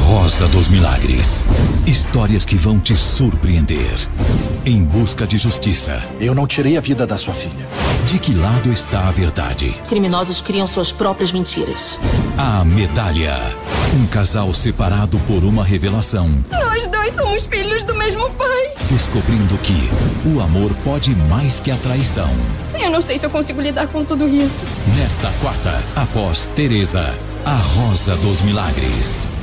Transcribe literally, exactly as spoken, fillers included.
Rosa dos Milagres. Histórias que vão te surpreender. Em busca de justiça. Eu não tirei a vida da sua filha. De que lado está a verdade? Criminosos criam suas próprias mentiras. A Medalha. Um casal separado por uma revelação. Nós dois somos filhos do mesmo pai. Descobrindo que o amor pode mais que a traição. Eu não sei se eu consigo lidar com tudo isso. Nesta quarta, após Teresa, a Rosa dos Milagres.